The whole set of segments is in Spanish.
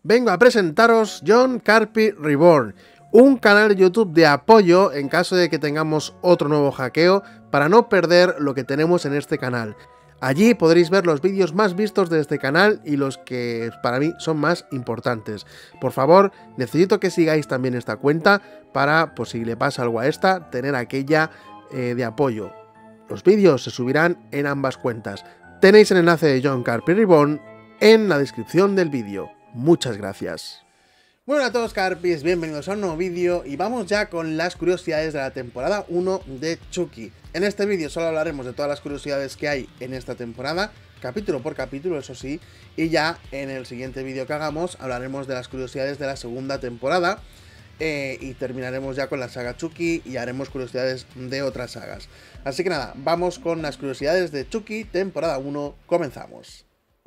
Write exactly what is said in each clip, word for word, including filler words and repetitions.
vengo a presentaros John Carpy Reborn, un canal de YouTube de apoyo en caso de que tengamos otro nuevo hackeo para no perder lo que tenemos en este canal. Allí podréis ver los vídeos más vistos de este canal y los que para mí son más importantes. Por favor, necesito que sigáis también esta cuenta para, pues si le pasa algo a esta, tener aquella eh, de apoyo. Los vídeos se subirán en ambas cuentas. Tenéis el enlace de John Carpy Reborn en la descripción del vídeo. Muchas gracias. Bueno a todos Carpys, bienvenidos a un nuevo vídeo y vamos ya con las curiosidades de la temporada uno de Chucky. En este vídeo solo hablaremos de todas las curiosidades que hay en esta temporada, capítulo por capítulo, eso sí, y ya en el siguiente vídeo que hagamos hablaremos de las curiosidades de la segunda temporada eh, y terminaremos ya con la saga Chucky y haremos curiosidades de otras sagas. Así que nada, vamos con las curiosidades de Chucky, temporada uno, comenzamos.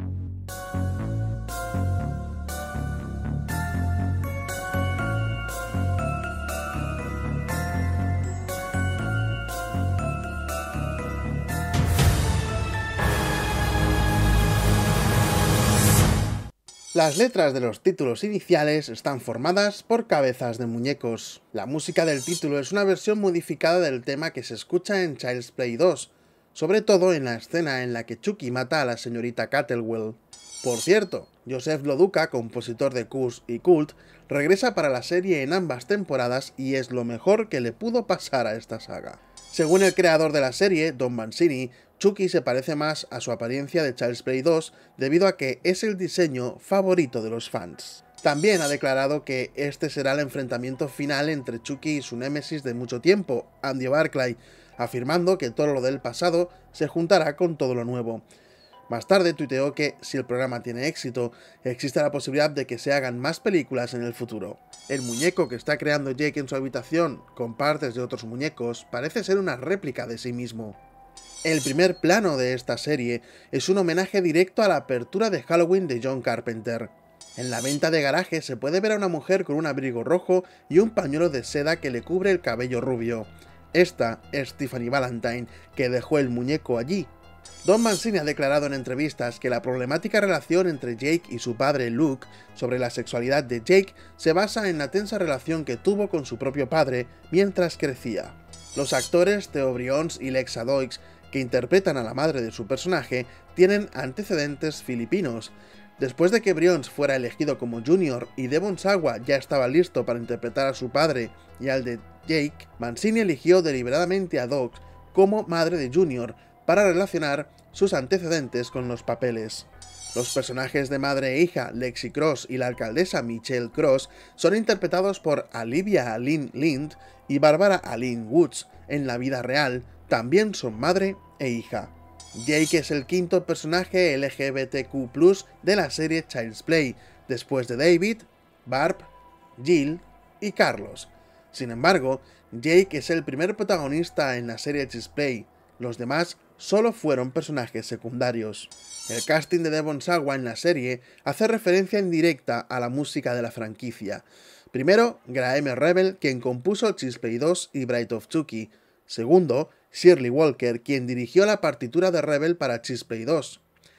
Las letras de los títulos iniciales están formadas por cabezas de muñecos. La música del título es una versión modificada del tema que se escucha en Child's Play dos, sobre todo en la escena en la que Chucky mata a la señorita Cattlewell. Por cierto, Joseph Loduca, compositor de Curse y Cult, regresa para la serie en ambas temporadas y es lo mejor que le pudo pasar a esta saga. Según el creador de la serie, Don Mancini, Chucky se parece más a su apariencia de Child's Play dos debido a que es el diseño favorito de los fans. También ha declarado que este será el enfrentamiento final entre Chucky y su némesis de mucho tiempo, Andy Barclay, afirmando que todo lo del pasado se juntará con todo lo nuevo. Más tarde tuiteó que, si el programa tiene éxito, existe la posibilidad de que se hagan más películas en el futuro. El muñeco que está creando Jake en su habitación, con partes de otros muñecos, parece ser una réplica de sí mismo. El primer plano de esta serie es un homenaje directo a la apertura de Halloween de John Carpenter. En la venta de garaje se puede ver a una mujer con un abrigo rojo y un pañuelo de seda que le cubre el cabello rubio. Esta es Tiffany Valentine, que dejó el muñeco allí. Don Mancini ha declarado en entrevistas que la problemática relación entre Jake y su padre Luke sobre la sexualidad de Jake se basa en la tensa relación que tuvo con su propio padre mientras crecía. Los actores Theo Bryons y Lexa Doig, que interpretan a la madre de su personaje, tienen antecedentes filipinos. Después de que Bryons fuera elegido como Junior y Devon Sawa ya estaba listo para interpretar a su padre y al de Jake, Mancini eligió deliberadamente a Doig como madre de Junior para relacionar sus antecedentes con los papeles. Los personajes de madre e hija, Lexi Cross y la alcaldesa Michelle Cross, son interpretados por Olivia Lynn Lind y Barbara Alyn Woods. En la vida real, también son madre e hija. Jake es el quinto personaje L G B T Q plus, de la serie Child's Play, después de David, Barb, Jill y Carlos. Sin embargo, Jake es el primer protagonista en la serie Child's Play. Los demás solo fueron personajes secundarios. El casting de Devon Sawa en la serie hace referencia indirecta a la música de la franquicia. Primero, Graeme Rebel, quien compuso Child's Play dos y Bride of Chucky. Segundo, Shirley Walker, quien dirigió la partitura de Rebel para Child's Play dos.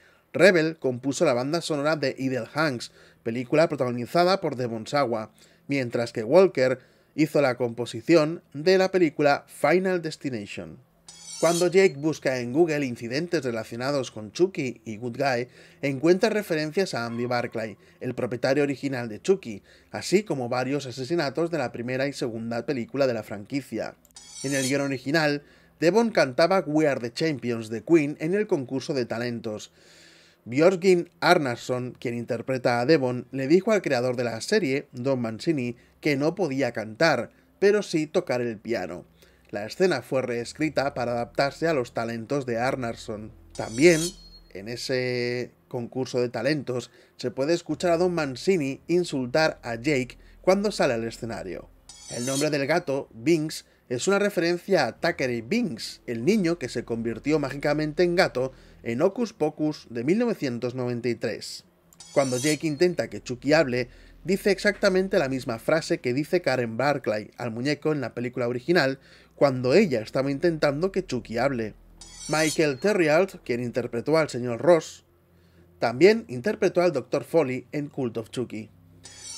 Rebel compuso la banda sonora de Idle Hanks, película protagonizada por Devon Sawa, mientras que Walker hizo la composición de la película Final Destination. Cuando Jake busca en Google incidentes relacionados con Chucky y Good Guy, encuentra referencias a Andy Barclay, el propietario original de Chucky, así como varios asesinatos de la primera y segunda película de la franquicia. En el guion original, Devon cantaba We Are the Champions de Queen en el concurso de talentos. Björgvin Arnarsson, quien interpreta a Devon, le dijo al creador de la serie, Don Mancini, que no podía cantar, pero sí tocar el piano. La escena fue reescrita para adaptarse a los talentos de Arnarsson. También, en ese concurso de talentos, se puede escuchar a Don Mancini insultar a Jake cuando sale al escenario. El nombre del gato, Binks, es una referencia a Thackeray Binks, el niño que se convirtió mágicamente en gato en Hocus Pocus de mil novecientos noventa y tres. Cuando Jake intenta que Chucky hable, dice exactamente la misma frase que dice Karen Barclay al muñeco en la película original, cuando ella estaba intentando que Chucky hable. Michael Terrialt, quien interpretó al señor Ross, también interpretó al doctor Foley en Cult of Chucky.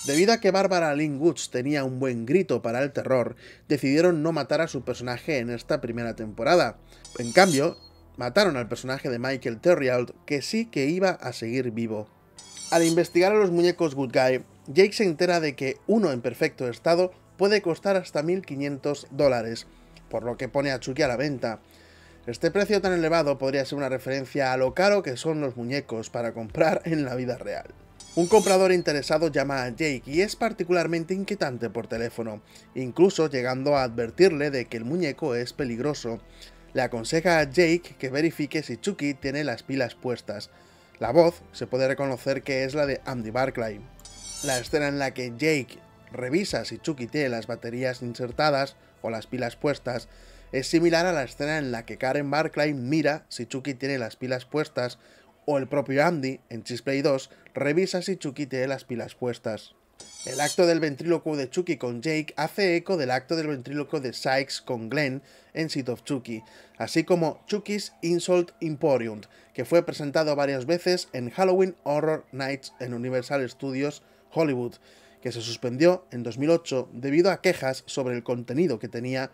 Debido a que Barbara Lynn Woods tenía un buen grito para el terror, decidieron no matar a su personaje en esta primera temporada. En cambio, mataron al personaje de Michael Terriald, que sí que iba a seguir vivo. Al investigar a los muñecos Good Guy, Jake se entera de que uno en perfecto estado puede costar hasta mil quinientos dólares, por lo que pone a Chucky a la venta. Este precio tan elevado podría ser una referencia a lo caro que son los muñecos para comprar en la vida real. Un comprador interesado llama a Jake y es particularmente inquietante por teléfono, incluso llegando a advertirle de que el muñeco es peligroso. Le aconseja a Jake que verifique si Chucky tiene las pilas puestas. La voz se puede reconocer que es la de Andy Barclay. La escena en la que Jake revisa si Chucky tiene las baterías insertadas o las pilas puestas es similar a la escena en la que Karen Barclay mira si Chucky tiene las pilas puestas, o el propio Andy, en Child's Play dos, revisa si Chucky tiene las pilas puestas. El acto del ventrílocuo de Chucky con Jake hace eco del acto del ventrílocuo de Sykes con Glenn en Seed of Chucky, así como Chucky's Insult Emporium, que fue presentado varias veces en Halloween Horror Nights en Universal Studios Hollywood, que se suspendió en dos mil ocho debido a quejas sobre el contenido que tenía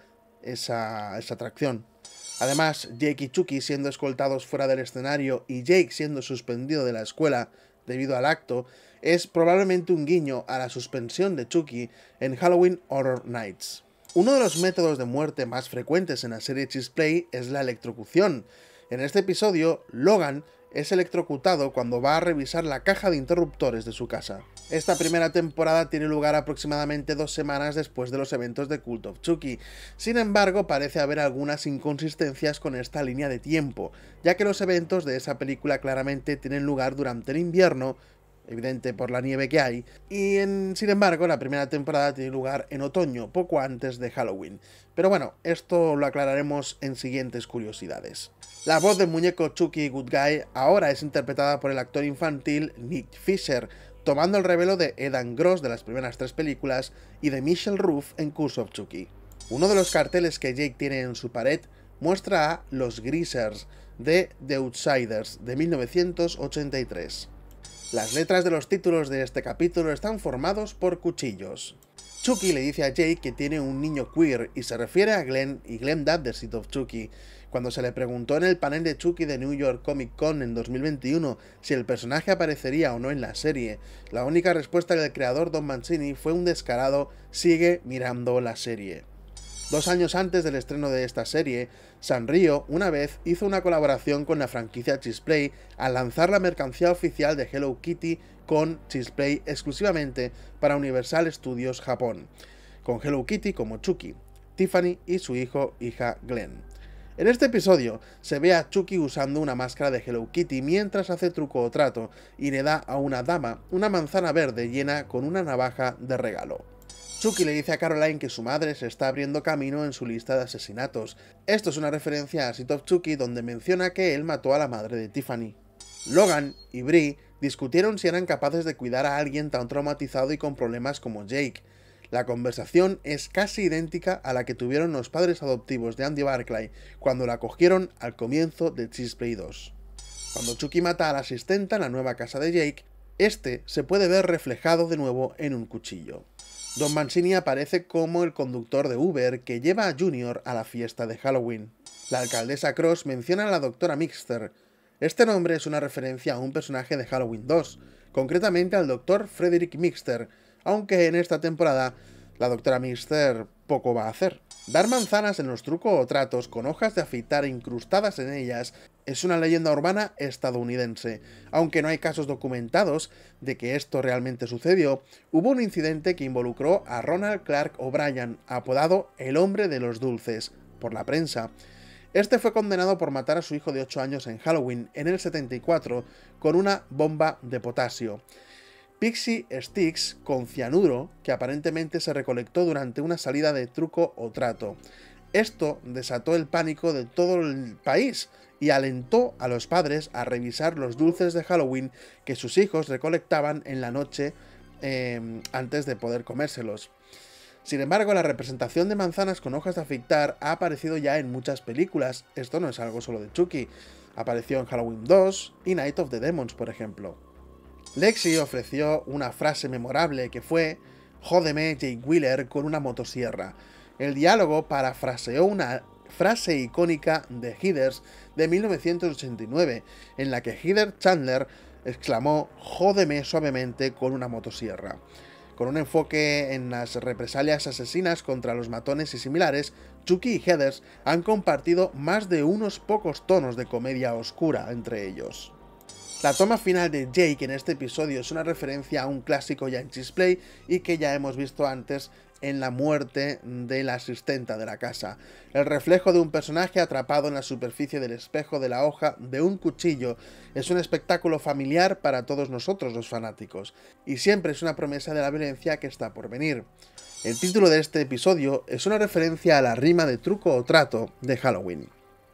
esa, esa atracción. Además, Jake y Chucky siendo escoltados fuera del escenario y Jake siendo suspendido de la escuela debido al acto, es probablemente un guiño a la suspensión de Chucky en Halloween Horror Nights. Uno de los métodos de muerte más frecuentes en la serie Child's Play es la electrocución. En este episodio, Logan es electrocutado cuando va a revisar la caja de interruptores de su casa. Esta primera temporada tiene lugar aproximadamente dos semanas después de los eventos de Cult of Chucky. Sin embargo, parece haber algunas inconsistencias con esta línea de tiempo, ya que los eventos de esa película claramente tienen lugar durante el invierno, evidente por la nieve que hay, y en, sin embargo la primera temporada tiene lugar en otoño, poco antes de Halloween. Pero bueno, esto lo aclararemos en siguientes curiosidades. La voz del muñeco Chucky Good Guy ahora es interpretada por el actor infantil Nick Fisher, tomando el relevo de Edan Gross de las primeras tres películas y de Michelle Ruff en Curse of Chucky. Uno de los carteles que Jake tiene en su pared muestra a Los Greasers de The Outsiders de mil novecientos ochenta y tres. Las letras de los títulos de este capítulo están formados por cuchillos. Chucky le dice a Jake que tiene un niño queer y se refiere a Glenn y Glenda de Seed of Chucky. Cuando se le preguntó en el panel de Chucky de New York Comic Con en dos mil veintiuno si el personaje aparecería o no en la serie, la única respuesta del creador Don Mancini fue un descarado "sigue mirando la serie". Dos años antes del estreno de esta serie, Sanrio una vez hizo una colaboración con la franquicia Child's Play al lanzar la mercancía oficial de Hello Kitty con Child's Play exclusivamente para Universal Studios Japón, con Hello Kitty como Chucky, Tiffany y su hijo hija Glenn. En este episodio se ve a Chucky usando una máscara de Hello Kitty mientras hace truco o trato y le da a una dama una manzana verde llena con una navaja de regalo. Chucky le dice a Caroline que su madre se está abriendo camino en su lista de asesinatos. Esto es una referencia a Seed of Chucky donde menciona que él mató a la madre de Tiffany. Logan y Bree discutieron si eran capaces de cuidar a alguien tan traumatizado y con problemas como Jake. La conversación es casi idéntica a la que tuvieron los padres adoptivos de Andy Barclay cuando la acogieron al comienzo de Child's Play dos. Cuando Chucky mata a la asistenta en la nueva casa de Jake, este se puede ver reflejado de nuevo en un cuchillo. Don Mancini aparece como el conductor de Uber que lleva a Junior a la fiesta de Halloween. La alcaldesa Cross menciona a la doctora Mixter. Este nombre es una referencia a un personaje de Halloween dos, concretamente al doctor Frederick Mixter, aunque en esta temporada la doctora Mixter poco va a hacer. Dar manzanas en los truco o tratos con hojas de afeitar incrustadas en ellas es una leyenda urbana estadounidense. Aunque no hay casos documentados de que esto realmente sucedió, hubo un incidente que involucró a Ronald Clark O'Brien, apodado el hombre de los dulces, por la prensa. Este fue condenado por matar a su hijo de ocho años en Halloween en el setenta y cuatro con una bomba de potasio. Pixie Sticks con cianuro que aparentemente se recolectó durante una salida de truco o trato. Esto desató el pánico de todo el país y alentó a los padres a revisar los dulces de Halloween que sus hijos recolectaban en la noche eh, antes de poder comérselos. Sin embargo, la representación de manzanas con hojas de afeitar ha aparecido ya en muchas películas. Esto no es algo solo de Chucky. Apareció en Halloween dos y Night of the Demons, por ejemplo. Lexi ofreció una frase memorable que fue "Jódeme, Jake Wheeler, con una motosierra". El diálogo parafraseó una frase icónica de Heathers de mil novecientos ochenta y nueve, en la que Heather Chandler exclamó "Jódeme suavemente con una motosierra". Con un enfoque en las represalias asesinas contra los matones y similares, Chucky y Heathers han compartido más de unos pocos tonos de comedia oscura entre ellos. La toma final de Jake en este episodio es una referencia a un clásico ya en Child's Play y que ya hemos visto antes en la muerte de la asistenta de la casa. El reflejo de un personaje atrapado en la superficie del espejo de la hoja de un cuchillo es un espectáculo familiar para todos nosotros los fanáticos, y siempre es una promesa de la violencia que está por venir. El título de este episodio es una referencia a la rima de truco o trato de Halloween.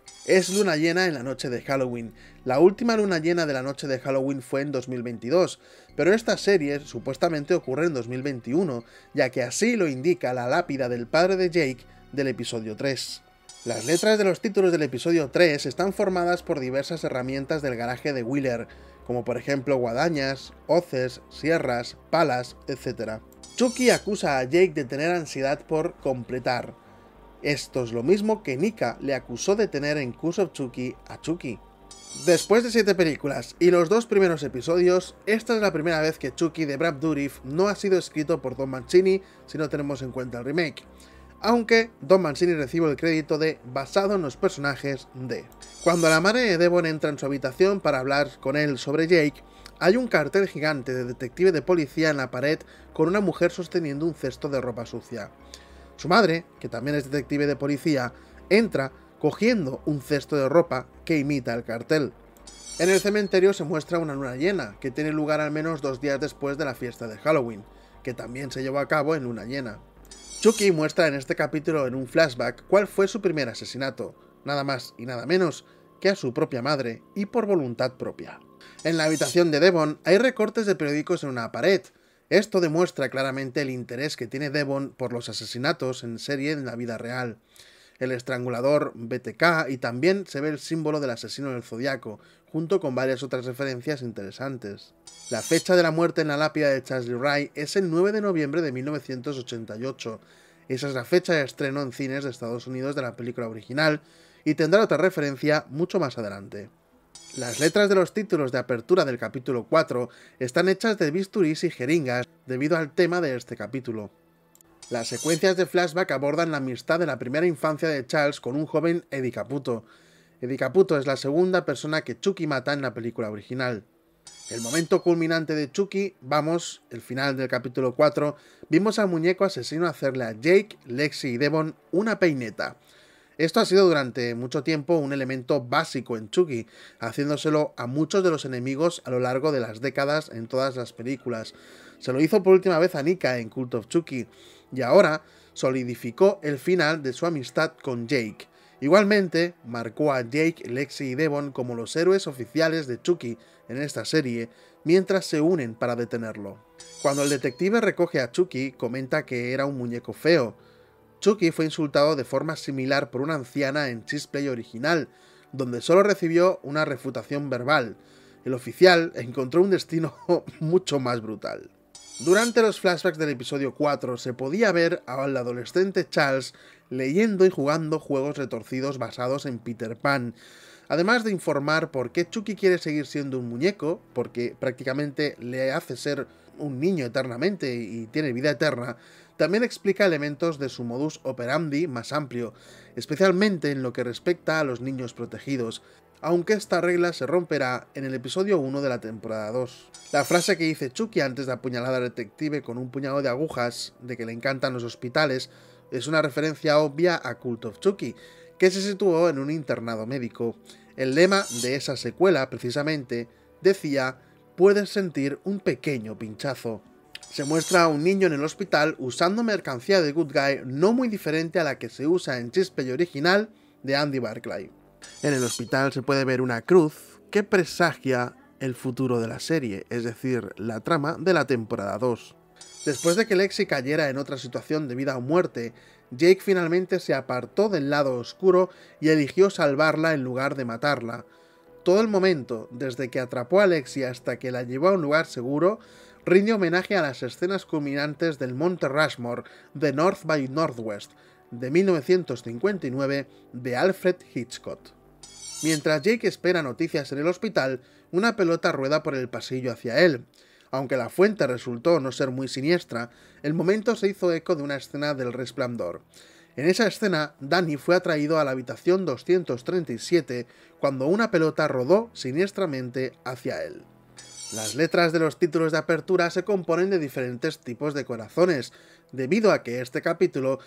Es luna llena en la noche de Halloween. La última luna llena de la noche de Halloween fue en dos mil veintidós, pero esta serie supuestamente ocurre en dos mil veintiuno, ya que así lo indica la lápida del padre de Jake del episodio tres. Las letras de los títulos del episodio tres están formadas por diversas herramientas del garaje de Wheeler, como por ejemplo guadañas, hoces, sierras, palas, etcétera. Chucky acusa a Jake de tener ansiedad por completar. Esto es lo mismo que Nika le acusó de tener en Curse of Chucky a Chucky. Después de siete películas y los dos primeros episodios, esta es la primera vez que Chucky de Brad Dourif no ha sido escrito por Don Mancini si no tenemos en cuenta el remake, aunque Don Mancini recibe el crédito de basado en los personajes de. Cuando la madre de Devon entra en su habitación para hablar con él sobre Jake, hay un cartel gigante de detective de policía en la pared con una mujer sosteniendo un cesto de ropa sucia. Su madre, que también es detective de policía, entra cogiendo un cesto de ropa que imita el cartel. En el cementerio se muestra una luna llena, que tiene lugar al menos dos días después de la fiesta de Halloween, que también se llevó a cabo en luna llena. Chucky muestra en este capítulo en un flashback cuál fue su primer asesinato, nada más y nada menos que a su propia madre, y por voluntad propia. En la habitación de Devon hay recortes de periódicos en una pared. Esto demuestra claramente el interés que tiene Devon por los asesinatos en serie en la vida real. El estrangulador B T K, y también se ve el símbolo del asesino del zodiaco, junto con varias otras referencias interesantes. La fecha de la muerte en la lápida de Charles Lee Ray es el nueve de noviembre de mil novecientos ochenta y ocho. Esa es la fecha de estreno en cines de Estados Unidos de la película original, y tendrá otra referencia mucho más adelante. Las letras de los títulos de apertura del capítulo cuatro están hechas de bisturís y jeringas debido al tema de este capítulo. Las secuencias de flashback abordan la amistad de la primera infancia de Charles con un joven Eddie Caputo. Eddie Caputo es la segunda persona que Chucky mata en la película original. El momento culminante de Chucky, vamos, el final del capítulo cuatro, vimos al muñeco asesino hacerle a Jake, Lexi y Devon una peineta. Esto ha sido durante mucho tiempo un elemento básico en Chucky, haciéndoselo a muchos de los enemigos a lo largo de las décadas en todas las películas. Se lo hizo por última vez a Nika en Cult of Chucky, y ahora solidificó el final de su amistad con Jake. Igualmente, marcó a Jake, Lexi y Devon como los héroes oficiales de Chucky en esta serie, mientras se unen para detenerlo. Cuando el detective recoge a Chucky, comenta que era un muñeco feo. Chucky fue insultado de forma similar por una anciana en Child's Play original, donde solo recibió una refutación verbal. El oficial encontró un destino mucho más brutal. Durante los flashbacks del episodio cuatro se podía ver al adolescente Charles leyendo y jugando juegos retorcidos basados en Peter Pan, además de informar por qué Chucky quiere seguir siendo un muñeco, porque prácticamente le hace ser un niño eternamente y tiene vida eterna. También explica elementos de su modus operandi más amplio, especialmente en lo que respecta a los niños protegidos, aunque esta regla se romperá en el episodio uno de la temporada dos. La frase que dice Chucky antes de apuñalar al detective con un puñado de agujas, de que le encantan los hospitales, es una referencia obvia a Cult of Chucky, que se situó en un internado médico. El lema de esa secuela, precisamente, decía: "Puedes sentir un pequeño pinchazo". Se muestra a un niño en el hospital usando mercancía de Good Guy no muy diferente a la que se usa en Child's Play original de Andy Barclay. En el hospital se puede ver una cruz que presagia el futuro de la serie, es decir, la trama de la temporada dos. Después de que Lexi cayera en otra situación de vida o muerte, Jake finalmente se apartó del lado oscuro y eligió salvarla en lugar de matarla. Todo el momento, desde que atrapó a Lexi hasta que la llevó a un lugar seguro, rinde homenaje a las escenas culminantes del Monte Rushmore de North by Northwest, de mil novecientos cincuenta y nueve, de Alfred Hitchcock. Mientras Jake espera noticias en el hospital, una pelota rueda por el pasillo hacia él. Aunque la fuente resultó no ser muy siniestra, el momento se hizo eco de una escena del Resplandor. En esa escena, Danny fue atraído a la habitación doscientos treinta y siete cuando una pelota rodó siniestramente hacia él. Las letras de los títulos de apertura se componen de diferentes tipos de corazones, debido a que este capítulo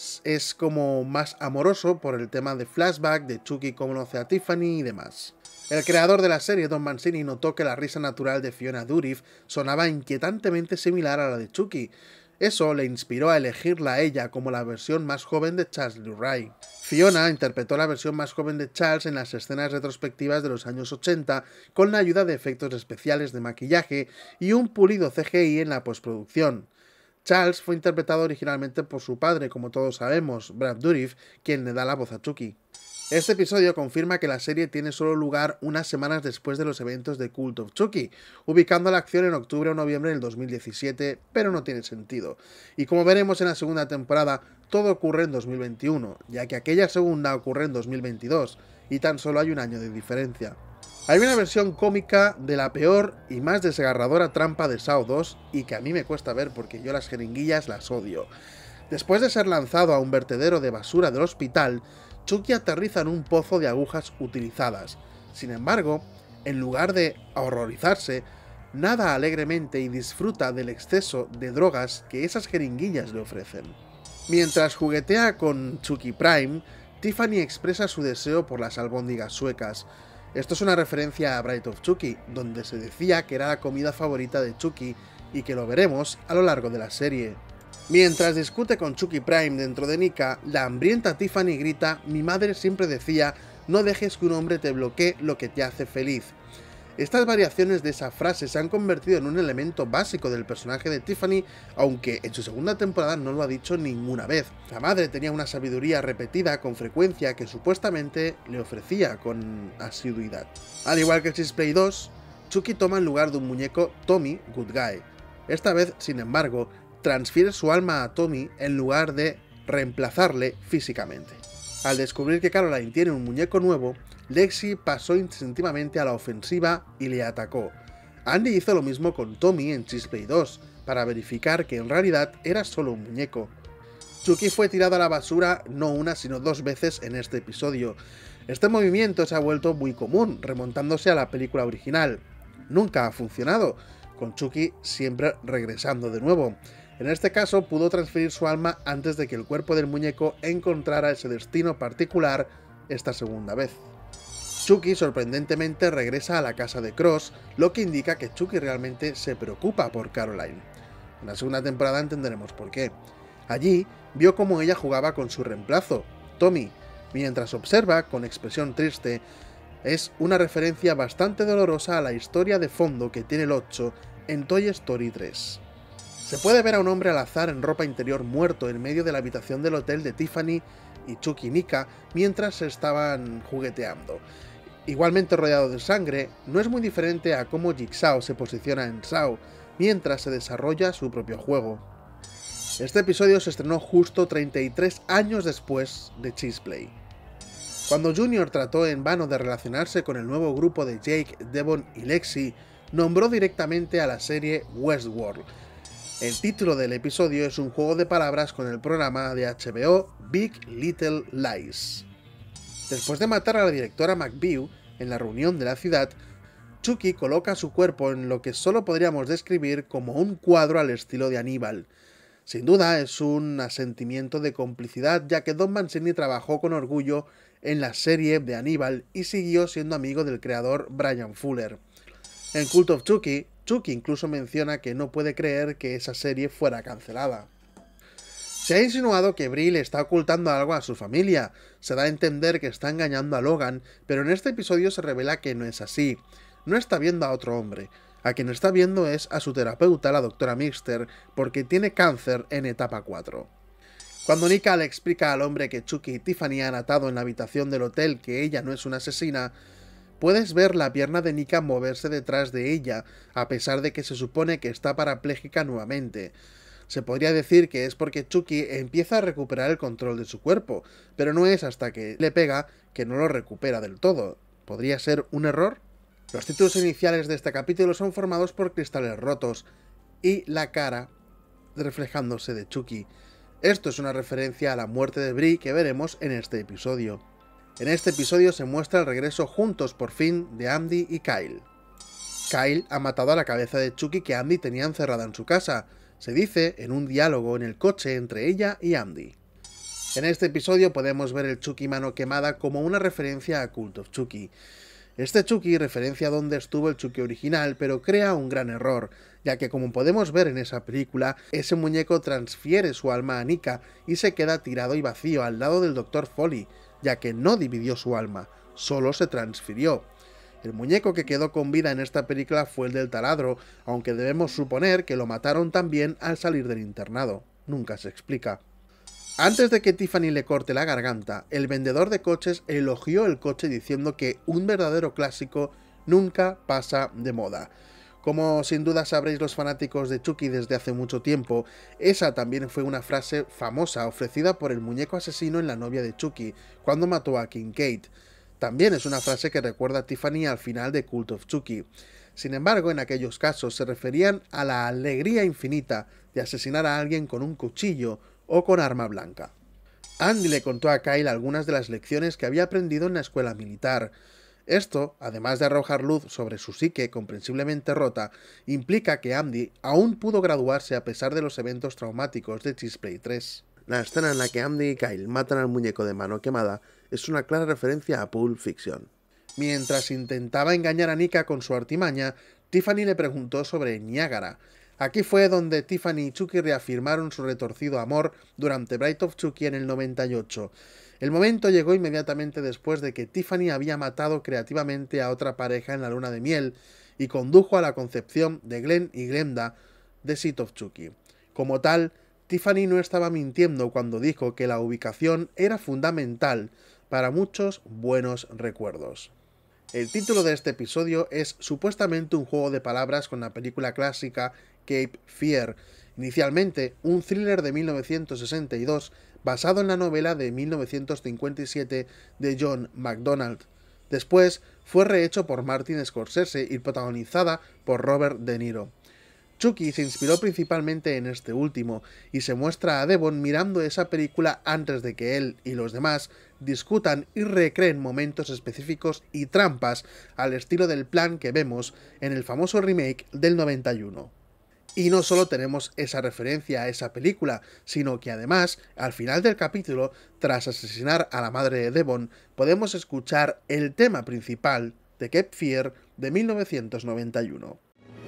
es como más amoroso por el tema de flashback, de Chucky conoce a Tiffany y demás. El creador de la serie, Don Mancini, notó que la risa natural de Fiona Dourif sonaba inquietantemente similar a la de Chucky. Eso le inspiró a elegirla a ella como la versión más joven de Charles Lee Ray. Fiona interpretó la versión más joven de Charles en las escenas retrospectivas de los años ochenta con la ayuda de efectos especiales de maquillaje y un pulido C G I en la postproducción. Charles fue interpretado originalmente por su padre, como todos sabemos, Brad Dourif, quien le da la voz a Chucky. Este episodio confirma que la serie tiene solo lugar unas semanas después de los eventos de Cult of Chucky, ubicando la acción en octubre o noviembre del dos mil diecisiete, pero no tiene sentido. Y como veremos en la segunda temporada, todo ocurre en dos mil veintiuno, ya que aquella segunda ocurre en dos mil veintidós, y tan solo hay un año de diferencia. Hay una versión cómica de la peor y más desgarradora trampa de Saw dos, y que a mí me cuesta ver porque yo las jeringuillas las odio. Después de ser lanzado a un vertedero de basura del hospital, Chucky aterriza en un pozo de agujas utilizadas. Sin embargo, en lugar de horrorizarse, nada alegremente y disfruta del exceso de drogas que esas jeringuillas le ofrecen. Mientras juguetea con Chucky Prime, Tiffany expresa su deseo por las albóndigas suecas. Esto es una referencia a Bride of Chucky, donde se decía que era la comida favorita de Chucky y que lo veremos a lo largo de la serie. Mientras discute con Chucky Prime dentro de Nika, la hambrienta Tiffany grita: "Mi madre siempre decía, no dejes que un hombre te bloquee lo que te hace feliz". Estas variaciones de esa frase se han convertido en un elemento básico del personaje de Tiffany, aunque en su segunda temporada no lo ha dicho ninguna vez. La madre tenía una sabiduría repetida con frecuencia que supuestamente le ofrecía con asiduidad. Al igual que Child's Play dos, Chucky toma el lugar de un muñeco Tommy Good Guy. Esta vez, sin embargo, transfiere su alma a Tommy en lugar de reemplazarle físicamente. Al descubrir que Caroline tiene un muñeco nuevo, Lexi pasó instintivamente a la ofensiva y le atacó. Andy hizo lo mismo con Tommy en Child's Play dos, para verificar que en realidad era solo un muñeco. Chucky fue tirado a la basura no una sino dos veces en este episodio. Este movimiento se ha vuelto muy común, remontándose a la película original. Nunca ha funcionado, con Chucky siempre regresando de nuevo. En este caso pudo transferir su alma antes de que el cuerpo del muñeco encontrara ese destino particular esta segunda vez. Chucky sorprendentemente regresa a la casa de Cross, lo que indica que Chucky realmente se preocupa por Caroline. En la segunda temporada entenderemos por qué. Allí vio cómo ella jugaba con su reemplazo, Tommy, mientras observa con expresión triste. Es una referencia bastante dolorosa a la historia de fondo que tiene el ocho en Toy Story tres. Se puede ver a un hombre al azar en ropa interior muerto en medio de la habitación del hotel de Tiffany y Chucky y Nika mientras se estaban jugueteando. Igualmente rodeado de sangre, no es muy diferente a cómo Jigsaw se posiciona en Saw mientras se desarrolla su propio juego. Este episodio se estrenó justo treinta y tres años después de Child's Play. Cuando Junior trató en vano de relacionarse con el nuevo grupo de Jake, Devon y Lexi, nombró directamente a la serie Westworld. El título del episodio es un juego de palabras con el programa de H B O Big Little Lies. Después de matar a la directora McBeal en la reunión de la ciudad, Chucky coloca su cuerpo en lo que solo podríamos describir como un cuadro al estilo de Aníbal. Sin duda es un asentimiento de complicidad, ya que Don Mancini trabajó con orgullo en la serie de Aníbal y siguió siendo amigo del creador Bryan Fuller. En Cult of Chucky, Chucky incluso menciona que no puede creer que esa serie fuera cancelada. Se ha insinuado que Brie le está ocultando algo a su familia, se da a entender que está engañando a Logan, pero en este episodio se revela que no es así. No está viendo a otro hombre, a quien está viendo es a su terapeuta, la doctora Mixter, porque tiene cáncer en etapa cuatro. Cuando Nika le explica al hombre que Chucky y Tiffany han atado en la habitación del hotel que ella no es una asesina, puedes ver la pierna de Nika moverse detrás de ella, a pesar de que se supone que está parapléjica nuevamente. Se podría decir que es porque Chucky empieza a recuperar el control de su cuerpo, pero no es hasta que le pega que no lo recupera del todo. ¿Podría ser un error? Los títulos iniciales de este capítulo son formados por cristales rotos y la cara reflejándose de Chucky. Esto es una referencia a la muerte de Brie que veremos en este episodio. En este episodio se muestra el regreso juntos por fin de Andy y Kyle. Kyle ha matado a la cabeza de Chucky que Andy tenía encerrada en su casa. Se dice en un diálogo en el coche entre ella y Andy. En este episodio podemos ver el Chucky mano quemada como una referencia a Cult of Chucky. Este Chucky referencia a dónde estuvo el Chucky original, pero crea un gran error, ya que como podemos ver en esa película, ese muñeco transfiere su alma a Nika y se queda tirado y vacío al lado del doctor Foley, ya que no dividió su alma, solo se transfirió. El muñeco que quedó con vida en esta película fue el del taladro, aunque debemos suponer que lo mataron también al salir del internado. Nunca se explica. Antes de que Tiffany le corte la garganta, el vendedor de coches elogió el coche diciendo que un verdadero clásico nunca pasa de moda. Como sin duda sabréis los fanáticos de Chucky desde hace mucho tiempo, esa también fue una frase famosa ofrecida por el muñeco asesino en La novia de Chucky, cuando mató a Kincaid. También es una frase que recuerda a Tiffany al final de Cult of Chucky. Sin embargo, en aquellos casos se referían a la alegría infinita de asesinar a alguien con un cuchillo o con arma blanca. Andy le contó a Kyle algunas de las lecciones que había aprendido en la escuela militar. Esto, además de arrojar luz sobre su psique comprensiblemente rota, implica que Andy aún pudo graduarse a pesar de los eventos traumáticos de Child's Play tres. La escena en la que Andy y Kyle matan al muñeco de mano quemada es una clara referencia a Pulp Fiction. Mientras intentaba engañar a Nika con su artimaña, Tiffany le preguntó sobre Niagara. Aquí fue donde Tiffany y Chucky reafirmaron su retorcido amor durante Bride of Chucky en el noventa y ocho. El momento llegó inmediatamente después de que Tiffany había matado creativamente a otra pareja en la luna de miel y condujo a la concepción de Glenn y Glenda de Seed of Chucky. Como tal, Tiffany no estaba mintiendo cuando dijo que la ubicación era fundamental para muchos buenos recuerdos. El título de este episodio es supuestamente un juego de palabras con la película clásica Cape Fear, inicialmente un thriller de mil novecientos sesenta y dos basado en la novela de mil novecientos cincuenta y siete de John MacDonald. Después fue rehecho por Martin Scorsese y protagonizada por Robert De Niro. Chucky se inspiró principalmente en este último, y se muestra a Devon mirando esa película antes de que él y los demás discutan y recreen momentos específicos y trampas al estilo del plan que vemos en el famoso remake del noventa y uno. Y no solo tenemos esa referencia a esa película, sino que además, al final del capítulo, tras asesinar a la madre de Devon, podemos escuchar el tema principal de Cape Fear de mil novecientos noventa y uno.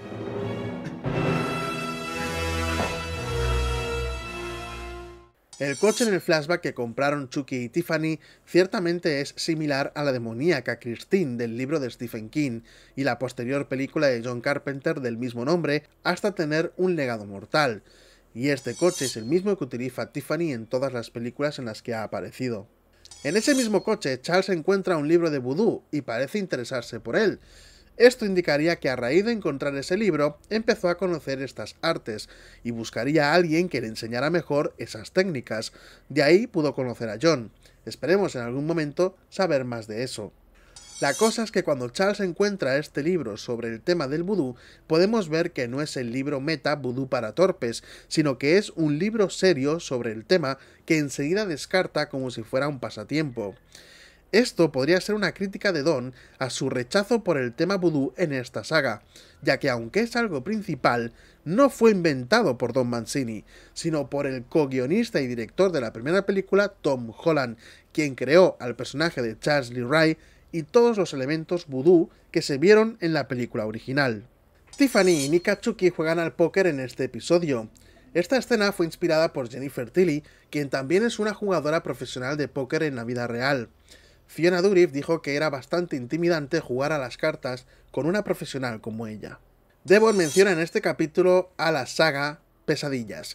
El coche en el flashback que compraron Chucky y Tiffany ciertamente es similar a la demoníaca Christine del libro de Stephen King y la posterior película de John Carpenter del mismo nombre, hasta tener un legado mortal. Y este coche es el mismo que utiliza Tiffany en todas las películas en las que ha aparecido. En ese mismo coche, Charles encuentra un libro de vudú y parece interesarse por él. Esto indicaría que a raíz de encontrar ese libro, empezó a conocer estas artes, y buscaría a alguien que le enseñara mejor esas técnicas. De ahí pudo conocer a John. Esperemos en algún momento saber más de eso. La cosa es que cuando Charles encuentra este libro sobre el tema del vudú, podemos ver que no es el libro meta Vudú para torpes, sino que es un libro serio sobre el tema que enseguida descarta como si fuera un pasatiempo. Esto podría ser una crítica de Don a su rechazo por el tema vudú en esta saga, ya que aunque es algo principal, no fue inventado por Don Mancini, sino por el co-guionista y director de la primera película, Tom Holland, quien creó al personaje de Charles Lee Ray y todos los elementos vudú que se vieron en la película original. Tiffany y Nika Chucky juegan al póker en este episodio. Esta escena fue inspirada por Jennifer Tilly, quien también es una jugadora profesional de póker en la vida real. Fiona Dourif dijo que era bastante intimidante jugar a las cartas con una profesional como ella. Devon menciona en este capítulo a la saga Pesadillas.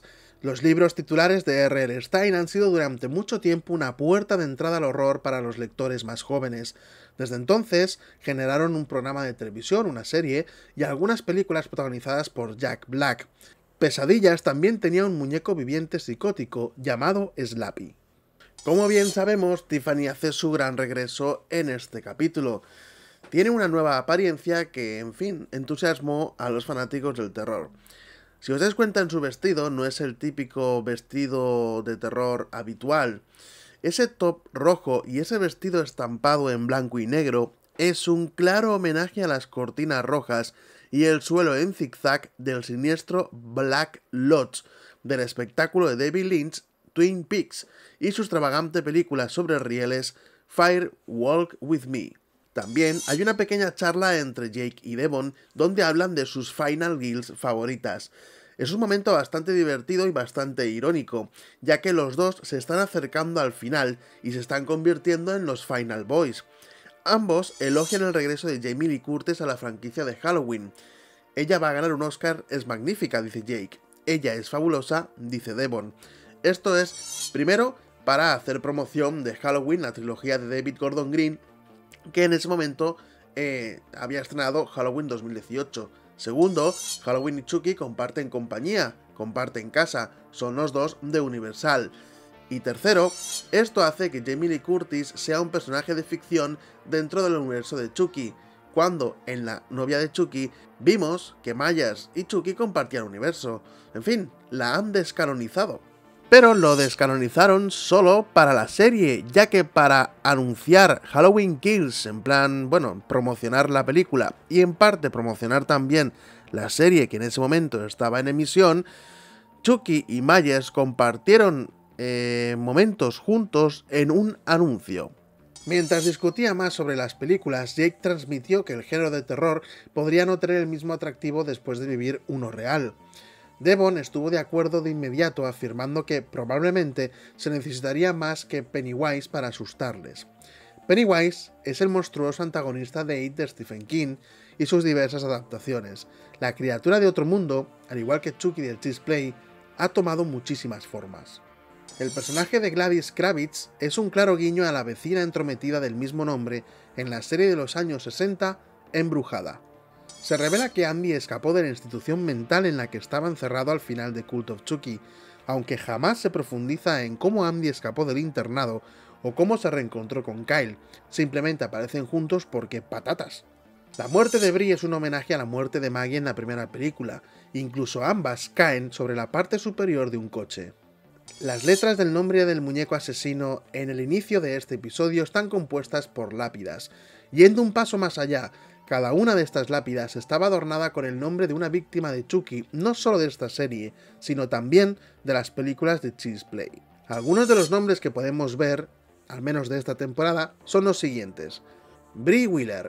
Los libros titulares de erre ele Stein han sido durante mucho tiempo una puerta de entrada al horror para los lectores más jóvenes. Desde entonces, generaron un programa de televisión, una serie, y algunas películas protagonizadas por Jack Black. Pesadillas también tenía un muñeco viviente psicótico llamado Slappy. Como bien sabemos, Tiffany hace su gran regreso en este capítulo. Tiene una nueva apariencia que, en fin, entusiasmó a los fanáticos del terror. Si os dais cuenta, en su vestido no es el típico vestido de terror habitual. Ese top rojo y ese vestido estampado en blanco y negro es un claro homenaje a las cortinas rojas y el suelo en zigzag del siniestro Black Lodge del espectáculo de David Lynch Twin Peaks y su extravagante película sobre rieles Fire Walk With Me. También hay una pequeña charla entre Jake y Devon donde hablan de sus Final Girls favoritas. Es un momento bastante divertido y bastante irónico, ya que los dos se están acercando al final y se están convirtiendo en los Final Boys. Ambos elogian el regreso de Jamie Lee Curtis a la franquicia de Halloween. Ella va a ganar un Oscar, es magnífica, dice Jake. Ella es fabulosa, dice Devon. Esto es, primero, para hacer promoción de Halloween, la trilogía de David Gordon Green, que en ese momento eh, había estrenado Halloween dos mil dieciocho. Segundo, Halloween y Chucky comparten compañía, comparten casa, son los dos de Universal. Y tercero, esto hace que Jamie Lee Curtis sea un personaje de ficción dentro del universo de Chucky, cuando en La novia de Chucky vimos que Myers y Chucky compartían universo. En fin, la han descanonizado. Pero lo descanonizaron solo para la serie, ya que para anunciar Halloween Kills, en plan, bueno, promocionar la película y en parte promocionar también la serie que en ese momento estaba en emisión, Chucky y Myers compartieron eh, momentos juntos en un anuncio. Mientras discutía más sobre las películas, Jake transmitió que el género de terror podría no tener el mismo atractivo después de vivir uno real. Devon estuvo de acuerdo de inmediato, afirmando que probablemente se necesitaría más que Pennywise para asustarles. Pennywise es el monstruoso antagonista de It de Stephen King y sus diversas adaptaciones. La criatura de otro mundo, al igual que Chucky del Child's Play, ha tomado muchísimas formas. El personaje de Gladys Kravitz es un claro guiño a la vecina entrometida del mismo nombre en la serie de los años sesenta, Embrujada. Se revela que Andy escapó de la institución mental en la que estaba encerrado al final de Cult of Chucky, aunque jamás se profundiza en cómo Andy escapó del internado o cómo se reencontró con Kyle, simplemente aparecen juntos porque patatas. La muerte de Brie es un homenaje a la muerte de Maggie en la primera película, incluso ambas caen sobre la parte superior de un coche. Las letras del nombre del muñeco asesino en el inicio de este episodio están compuestas por lápidas. Yendo un paso más allá, cada una de estas lápidas estaba adornada con el nombre de una víctima de Chucky, no solo de esta serie, sino también de las películas de Child's Play. Algunos de los nombres que podemos ver, al menos de esta temporada, son los siguientes: Brie Wheeler,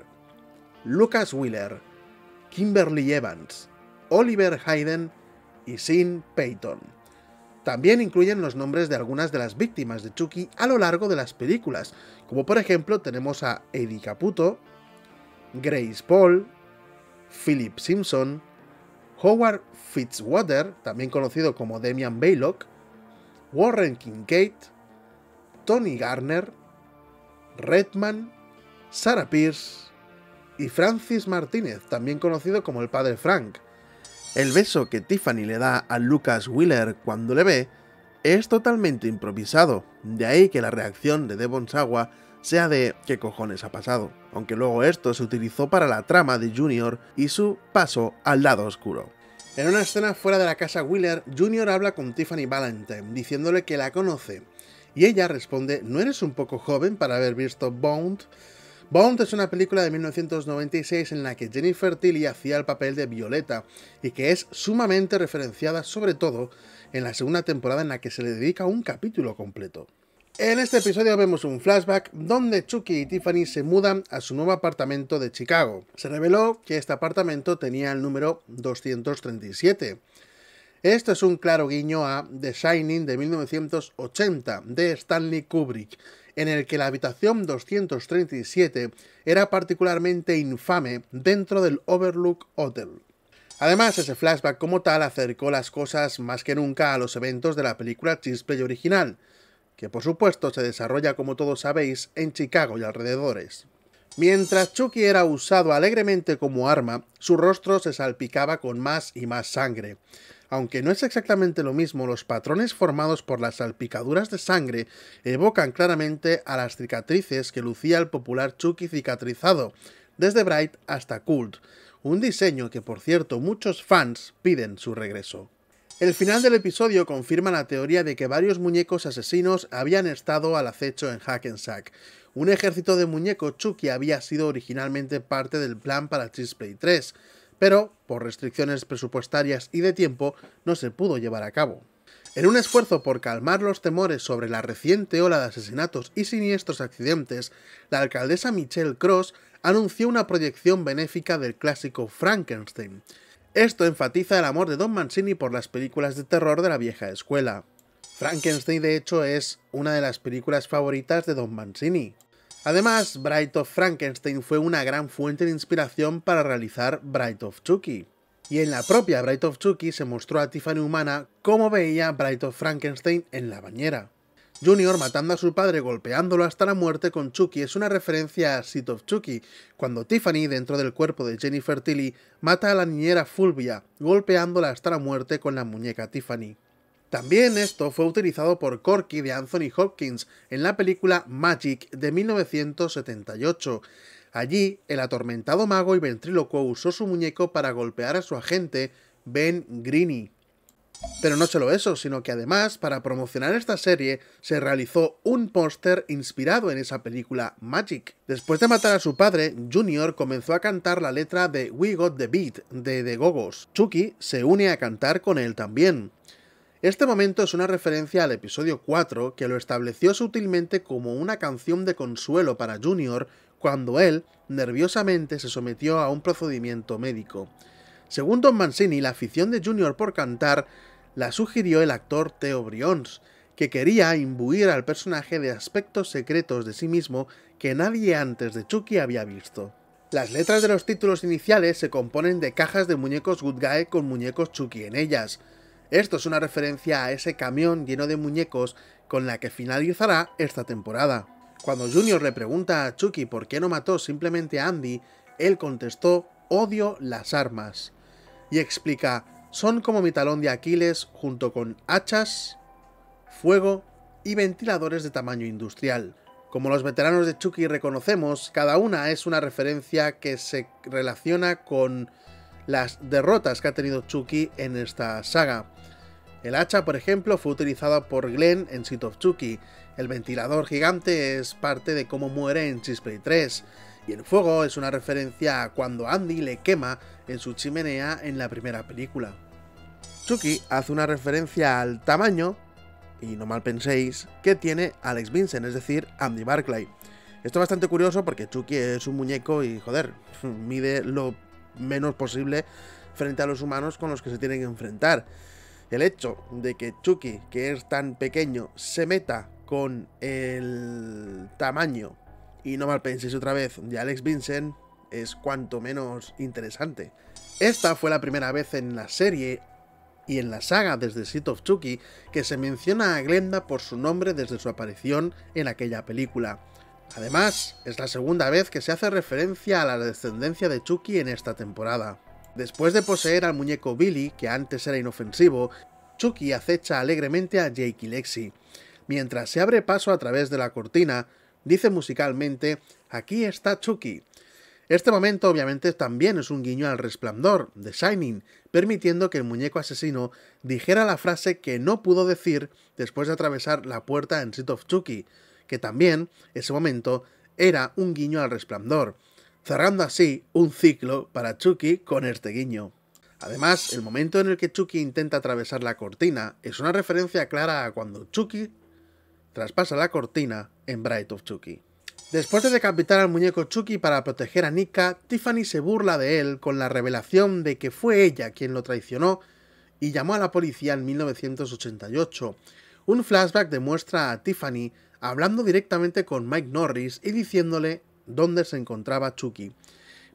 Lucas Wheeler, Kimberly Evans, Oliver Hayden y Sean Payton. También incluyen los nombres de algunas de las víctimas de Chucky a lo largo de las películas, como por ejemplo tenemos a Eddie Caputo, Grace Paul, Philip Simpson, Howard Fitzwater, también conocido como Damian Baylock, Warren Kincaid, Tony Garner, Redman, Sarah Pierce y Francis Martínez, también conocido como el padre Frank. El beso que Tiffany le da a Lucas Wheeler cuando le ve es totalmente improvisado, de ahí que la reacción de Devon Sawa sea de ¿qué cojones ha pasado?, aunque luego esto se utilizó para la trama de Junior y su paso al lado oscuro. En una escena fuera de la casa Wheeler, Junior habla con Tiffany Valentine, diciéndole que la conoce, y ella responde: ¿no eres un poco joven para haber visto Bound? Bound es una película de mil novecientos noventa y seis en la que Jennifer Tilly hacía el papel de Violeta, y que es sumamente referenciada sobre todo en la segunda temporada, en la que se le dedica un capítulo completo. En este episodio vemos un flashback donde Chucky y Tiffany se mudan a su nuevo apartamento de Chicago. Se reveló que este apartamento tenía el número doscientos treinta y siete. Esto es un claro guiño a The Shining de mil novecientos ochenta de Stanley Kubrick, en el que la habitación doscientos treinta y siete era particularmente infame dentro del Overlook Hotel. Además, ese flashback como tal acercó las cosas más que nunca a los eventos de la película Child's Play original, que por supuesto se desarrolla, como todos sabéis, en Chicago y alrededores. Mientras Chucky era usado alegremente como arma, su rostro se salpicaba con más y más sangre. Aunque no es exactamente lo mismo, los patrones formados por las salpicaduras de sangre evocan claramente a las cicatrices que lucía el popular Chucky cicatrizado, desde Bright hasta Cult, un diseño que, por cierto, muchos fans piden su regreso. El final del episodio confirma la teoría de que varios muñecos asesinos habían estado al acecho en Hackensack. Un ejército de muñecos Chucky había sido originalmente parte del plan para Child's Play tres, pero, por restricciones presupuestarias y de tiempo, no se pudo llevar a cabo. En un esfuerzo por calmar los temores sobre la reciente ola de asesinatos y siniestros accidentes, la alcaldesa Michelle Cross anunció una proyección benéfica del clásico Frankenstein. Esto enfatiza el amor de Don Mancini por las películas de terror de la vieja escuela. Frankenstein, de hecho, es una de las películas favoritas de Don Mancini. Además, Bride of Frankenstein fue una gran fuente de inspiración para realizar Bride of Chucky. Y en la propia Bride of Chucky se mostró a Tiffany humana cómo veía Bride of Frankenstein en la bañera. Junior matando a su padre golpeándolo hasta la muerte con Chucky es una referencia a Seed of Chucky, cuando Tiffany, dentro del cuerpo de Jennifer Tilly, mata a la niñera Fulvia, golpeándola hasta la muerte con la muñeca Tiffany. También esto fue utilizado por Corky de Anthony Hopkins en la película Magic de mil novecientos setenta y ocho. Allí, el atormentado mago y ventrílocuo usó su muñeco para golpear a su agente, Ben Greeny. Pero no solo eso, sino que además, para promocionar esta serie, se realizó un póster inspirado en esa película Magic. Después de matar a su padre, Junior comenzó a cantar la letra de We Got the Beat de The Go-Go's. Chucky se une a cantar con él también. Este momento es una referencia al episodio cuatro, que lo estableció sutilmente como una canción de consuelo para Junior cuando él, nerviosamente, se sometió a un procedimiento médico. Según Don Mancini, la afición de Junior por cantar la sugirió el actor Theo Brions, que quería imbuir al personaje de aspectos secretos de sí mismo que nadie antes de Chucky había visto. Las letras de los títulos iniciales se componen de cajas de muñecos Good Guy con muñecos Chucky en ellas. Esto es una referencia a ese camión lleno de muñecos con la que finalizará esta temporada. Cuando Junior le pregunta a Chucky por qué no mató simplemente a Andy, él contestó: odio las armas. Y explica: son como mi talón de Aquiles junto con hachas, fuego y ventiladores de tamaño industrial. Como los veteranos de Chucky reconocemos, cada una es una referencia que se relaciona con las derrotas que ha tenido Chucky en esta saga. El hacha, por ejemplo, fue utilizada por Glenn en Seed of Chucky. El ventilador gigante es parte de cómo muere en Child's Play tres. Y el fuego es una referencia a cuando Andy le quema en su chimenea en la primera película. Chucky hace una referencia al tamaño, y no mal penséis, que tiene Alex Vincent, es decir, Andy Barclay. Esto es bastante curioso porque Chucky es un muñeco y, joder, mide lo menos posible frente a los humanos con los que se tienen que enfrentar. El hecho de que Chucky, que es tan pequeño, se meta con el tamaño, y no mal penséis otra vez, de Alex Vincent, es cuanto menos interesante. Esta fue la primera vez en la serie y en la saga desde Seed of Chucky que se menciona a Glenda por su nombre desde su aparición en aquella película. Además, es la segunda vez que se hace referencia a la descendencia de Chucky en esta temporada. Después de poseer al muñeco Billy, que antes era inofensivo, Chucky acecha alegremente a Jake y Lexi. Mientras se abre paso a través de la cortina, dice musicalmente: aquí está Chucky. Este momento obviamente también es un guiño al Resplandor, de Shining, permitiendo que el muñeco asesino dijera la frase que no pudo decir después de atravesar la puerta en Seed of Chucky, que también, ese momento, era un guiño al Resplandor, cerrando así un ciclo para Chucky con este guiño. Además, el momento en el que Chucky intenta atravesar la cortina es una referencia clara a cuando Chucky traspasa la cortina en Bride of Chucky. Después de decapitar al muñeco Chucky para proteger a Nika, Tiffany se burla de él con la revelación de que fue ella quien lo traicionó y llamó a la policía en mil novecientos ochenta y ocho. Un flashback demuestra a Tiffany hablando directamente con Mike Norris y diciéndole dónde se encontraba Chucky.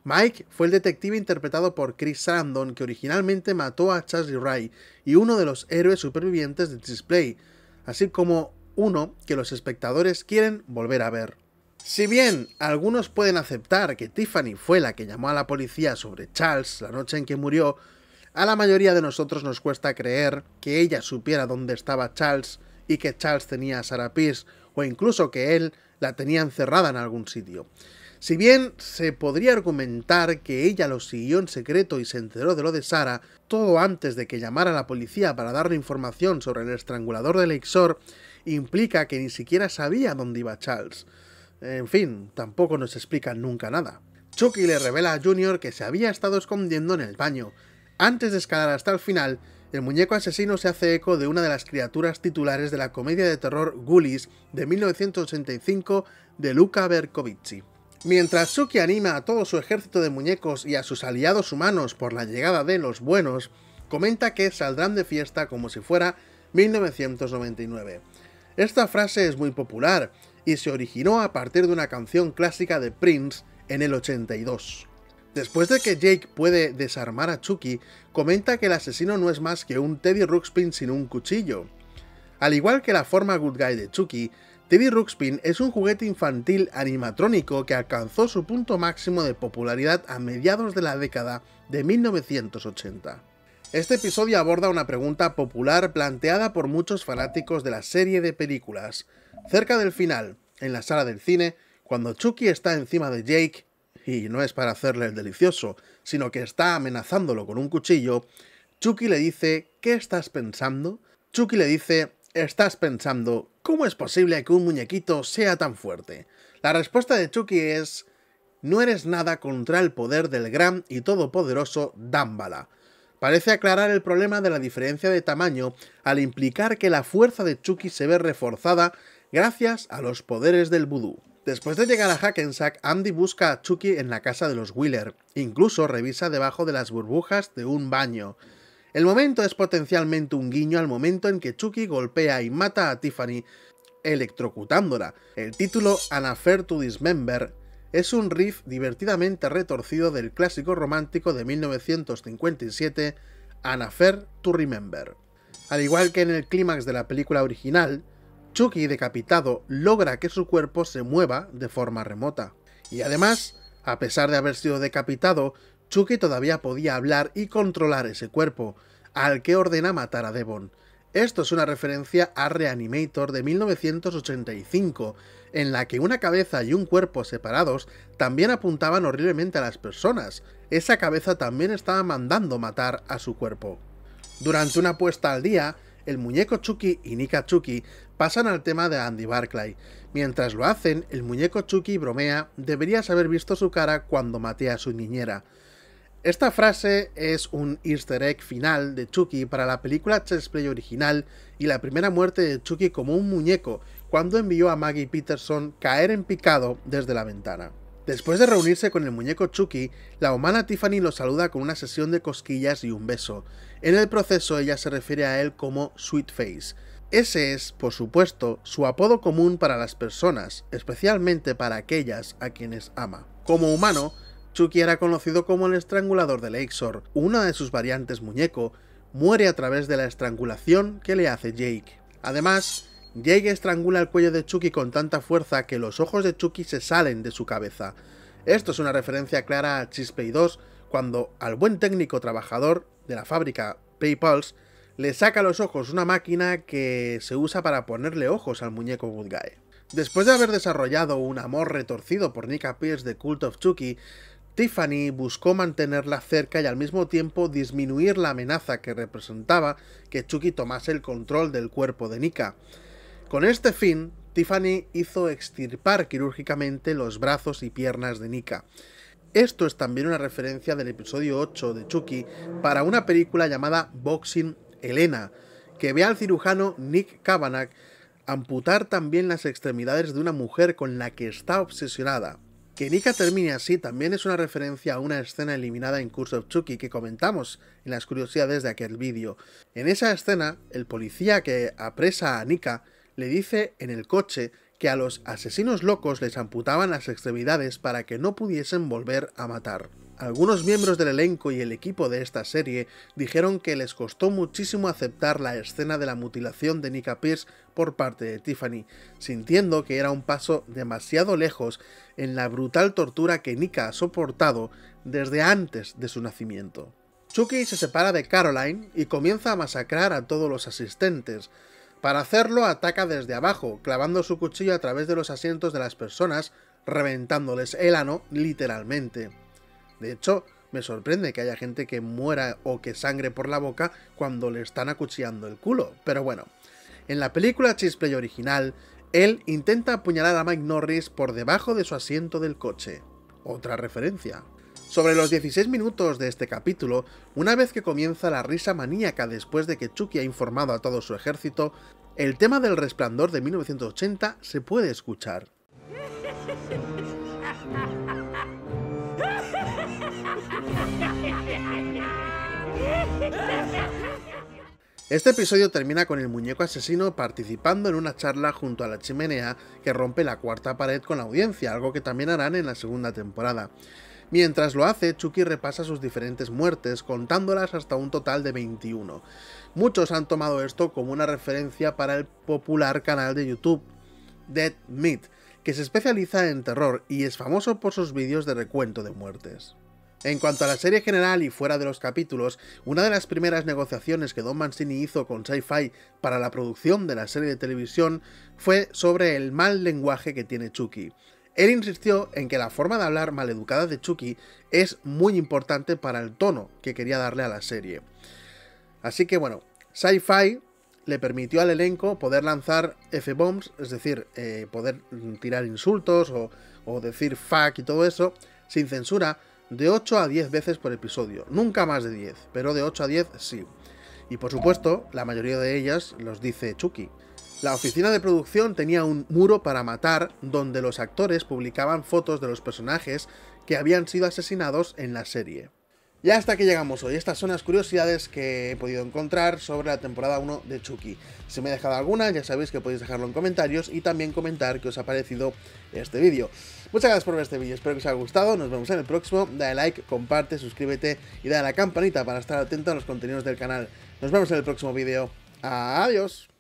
Mike fue el detective interpretado por Chris Sarandon que originalmente mató a Chaz Ray y uno de los héroes supervivientes de Display, así como uno que los espectadores quieren volver a ver. Si bien algunos pueden aceptar que Tiffany fue la que llamó a la policía sobre Charles la noche en que murió, a la mayoría de nosotros nos cuesta creer que ella supiera dónde estaba Charles y que Charles tenía a Sarah Pierce, o incluso que él la tenía encerrada en algún sitio. Si bien se podría argumentar que ella lo siguió en secreto y se enteró de lo de Sarah, todo antes de que llamara a la policía para darle información sobre el estrangulador de Lakeshore, implica que ni siquiera sabía dónde iba Charles. En fin, tampoco nos explican nunca nada. Chucky le revela a Junior que se había estado escondiendo en el baño. Antes de escalar hasta el final, el muñeco asesino se hace eco de una de las criaturas titulares de la comedia de terror Ghoulies de mil novecientos ochenta y cinco de Luca Bercovici. Mientras Chucky anima a todo su ejército de muñecos y a sus aliados humanos por la llegada de los buenos, comenta que saldrán de fiesta como si fuera mil novecientos noventa y nueve. Esta frase es muy popular y se originó a partir de una canción clásica de Prince en el ochenta y dos. Después de que Jake puede desarmar a Chucky, comenta que el asesino no es más que un Teddy Ruxpin sin un cuchillo. Al igual que la forma good guy de Chucky, Teddy Ruxpin es un juguete infantil animatrónico que alcanzó su punto máximo de popularidad a mediados de la década de mil novecientos ochenta. Este episodio aborda una pregunta popular planteada por muchos fanáticos de la serie de películas. Cerca del final, en la sala del cine, cuando Chucky está encima de Jake, y no es para hacerle el delicioso, sino que está amenazándolo con un cuchillo, Chucky le dice, ¿qué estás pensando? Chucky le dice, estás pensando, ¿cómo es posible que un muñequito sea tan fuerte? La respuesta de Chucky es, no eres nada contra el poder del gran y todopoderoso Damballa. Parece aclarar el problema de la diferencia de tamaño al implicar que la fuerza de Chucky se ve reforzada gracias a los poderes del vudú. Después de llegar a Hackensack, Andy busca a Chucky en la casa de los Wheeler, incluso revisa debajo de las burbujas de un baño. El momento es potencialmente un guiño al momento en que Chucky golpea y mata a Tiffany, electrocutándola. El título An Affair to Dismember es un riff divertidamente retorcido del clásico romántico de mil novecientos cincuenta y siete, An Affair to Remember. Al igual que en el clímax de la película original, Chucky, decapitado, logra que su cuerpo se mueva de forma remota. Y además, a pesar de haber sido decapitado, Chucky todavía podía hablar y controlar ese cuerpo, al que ordena matar a Devon. Esto es una referencia a Reanimator de mil novecientos ochenta y cinco, en la que una cabeza y un cuerpo separados también apuntaban horriblemente a las personas. Esa cabeza también estaba mandando matar a su cuerpo. Durante una puesta al día, el muñeco Chucky y Nika Chucky pasan al tema de Andy Barclay. Mientras lo hacen, el muñeco Chucky bromea, deberías haber visto su cara cuando maté a su niñera. Esta frase es un easter egg final de Chucky para la película Child's Play original y la primera muerte de Chucky como un muñeco, cuando envió a Maggie Peterson caer en picado desde la ventana. Después de reunirse con el muñeco Chucky, la humana Tiffany lo saluda con una sesión de cosquillas y un beso. En el proceso ella se refiere a él como Sweet Face. Ese es, por supuesto, su apodo común para las personas, especialmente para aquellas a quienes ama. Como humano, Chucky era conocido como el estrangulador de Lakeshore. Una de sus variantes muñeco muere a través de la estrangulación que le hace Jake. Además, Jake estrangula el cuello de Chucky con tanta fuerza que los ojos de Chucky se salen de su cabeza. Esto es una referencia clara a Child's Play dos, cuando al buen técnico trabajador de la fábrica PayPulse le saca los ojos una máquina que se usa para ponerle ojos al muñeco Good Guy. Después de haber desarrollado un amor retorcido por Nika Pierce de Cult of Chucky, Tiffany buscó mantenerla cerca y al mismo tiempo disminuir la amenaza que representaba que Chucky tomase el control del cuerpo de Nika. Con este fin, Tiffany hizo extirpar quirúrgicamente los brazos y piernas de Nika. Esto es también una referencia del episodio ocho de Chucky para una película llamada Boxing Elena, que ve al cirujano Nick Cavanagh amputar también las extremidades de una mujer con la que está obsesionada. Que Nika termine así también es una referencia a una escena eliminada en Curse of Chucky que comentamos en las curiosidades de aquel vídeo. En esa escena, el policía que apresa a Nika le dice en el coche que a los asesinos locos les amputaban las extremidades para que no pudiesen volver a matar. Algunos miembros del elenco y el equipo de esta serie dijeron que les costó muchísimo aceptar la escena de la mutilación de Nica Pierce por parte de Tiffany, sintiendo que era un paso demasiado lejos en la brutal tortura que Nica ha soportado desde antes de su nacimiento. Chucky se separa de Caroline y comienza a masacrar a todos los asistentes. Para hacerlo ataca desde abajo, clavando su cuchillo a través de los asientos de las personas, reventándoles el ano literalmente. De hecho, me sorprende que haya gente que muera o que sangre por la boca cuando le están acuchillando el culo, pero bueno. En la película Child's Play original, él intenta apuñalar a Mike Norris por debajo de su asiento del coche. Otra referencia. Sobre los dieciséis minutos de este capítulo, una vez que comienza la risa maníaca después de que Chucky ha informado a todo su ejército, el tema del Resplandor de mil novecientos ochenta se puede escuchar. Este episodio termina con el muñeco asesino participando en una charla junto a la chimenea que rompe la cuarta pared con la audiencia, algo que también harán en la segunda temporada. Mientras lo hace, Chucky repasa sus diferentes muertes, contándolas hasta un total de veintiuno. Muchos han tomado esto como una referencia para el popular canal de YouTube Dead Meat, que se especializa en terror y es famoso por sus vídeos de recuento de muertes. En cuanto a la serie general y fuera de los capítulos, una de las primeras negociaciones que Don Mancini hizo con Sci-Fi para la producción de la serie de televisión fue sobre el mal lenguaje que tiene Chucky. Él insistió en que la forma de hablar maleducada de Chucky es muy importante para el tono que quería darle a la serie. Así que bueno, Sci-Fi le permitió al elenco poder lanzar F-bombs, es decir, eh, poder tirar insultos o, o decir fuck y todo eso, sin censura, de ocho a diez veces por episodio. Nunca más de diez, pero de ocho a diez sí. Y por supuesto, la mayoría de ellas los dice Chucky. La oficina de producción tenía un muro para matar donde los actores publicaban fotos de los personajes que habían sido asesinados en la serie. Y hasta aquí llegamos hoy. Estas son las curiosidades que he podido encontrar sobre la temporada uno de Chucky. Si me he dejado alguna, ya sabéis que podéis dejarlo en comentarios y también comentar qué os ha parecido este vídeo. Muchas gracias por ver este vídeo, espero que os haya gustado, nos vemos en el próximo. Dale like, comparte, suscríbete y dale a la campanita para estar atento a los contenidos del canal. Nos vemos en el próximo vídeo. Adiós.